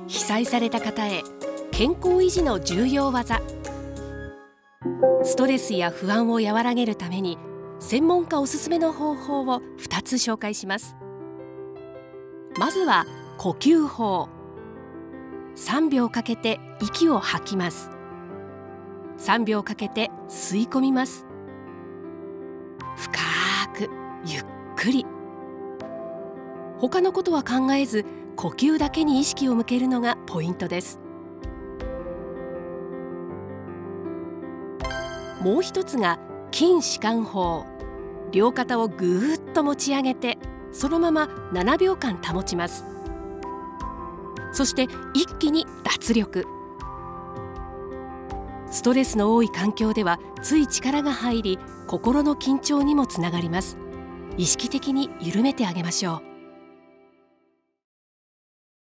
被災された方へ健康維持の重要技。ストレスや不安を和らげるために専門家おすすめの方法を2つ紹介します。まずは呼吸法。3秒かけて息を吐きます。3秒かけて吸い込みます。深くゆっくり。他のことは考えず呼吸だけに意識を向けるのがポイントです。もう一つが筋弛緩法。両肩をぐーっと持ち上げてそのまま7秒間保ちます。そして一気に脱力。ストレスの多い環境ではつい力が入り心の緊張にもつながります。意識的に緩めてあげましょう。